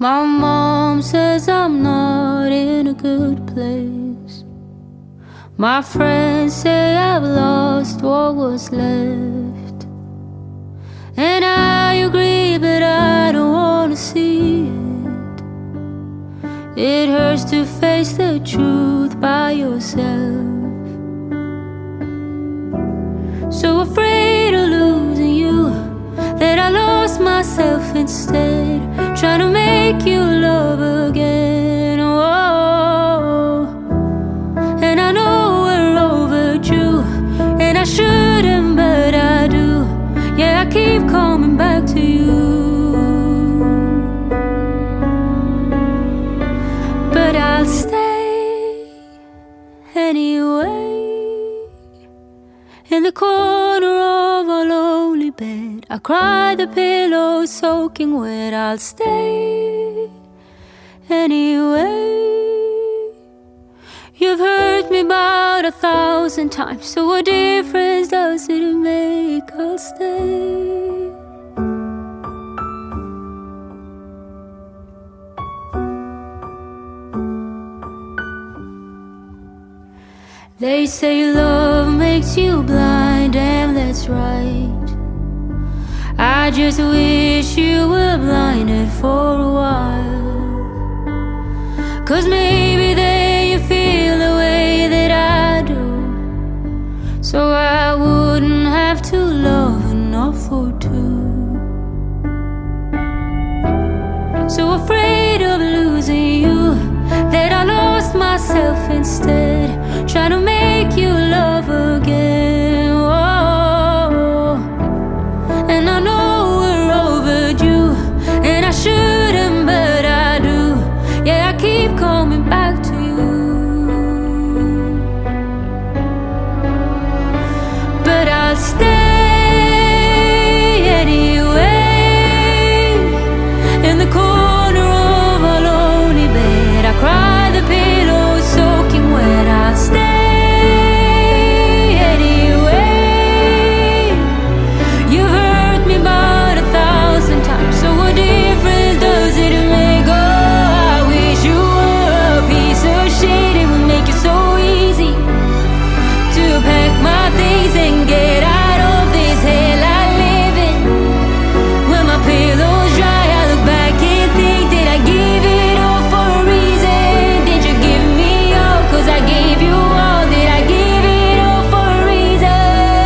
My mom says I'm not in a good place. My friends say I've lost what was left. And I agree, but I don't wanna see it. It hurts to face the truth by yourself. So afraid of losing you that I lost myself instead, trying to make you love again. Oh, and I know we're overdue, and I shouldn't, but I do. Yeah, I keep coming back to you, but I'll stay anyway. In the corner of our lonely bed, I cry, the pillow soaking wet. I'll stay anyway. You've hurt me about 1,000 times, so what difference does it make? I'll stay. They say love makes you blind, and that's right. I just wish you were blinded for a while, 'cause maybe then you feel the way that I do. So I wouldn't have to love enough for two. So afraid of losing you that I lost myself instead, trying to make you love again. Oh, and I know we're overdue, and I shouldn't, but I do. Yeah, I keep coming back to you, but I'll stay anyway. In the corner of a lonely bed, I cry, the pillow soaking wet. I'll stay anyway. You've hurt me about 1,000 times, so what difference does it make? Oh, I wish you were a piece of shit. It would make it so easy to pack my things and get out of this hell I live in. When my pillow's dry, I look back and think, did I give it all for a reason? Did you give me all 'cause I gave you all? Did I give it all for a reason?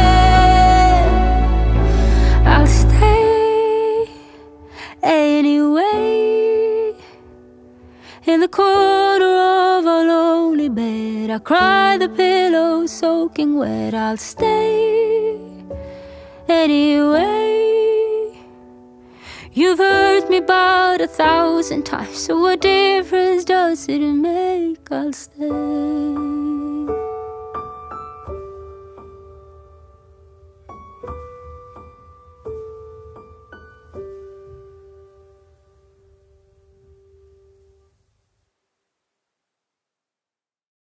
I'll stay anyway. In the corner of a lonely bed, I cry, the pillow soaking wet. I'll stay anyway. You've hurt me about 1,000 times, so what difference does it make? I'll stay.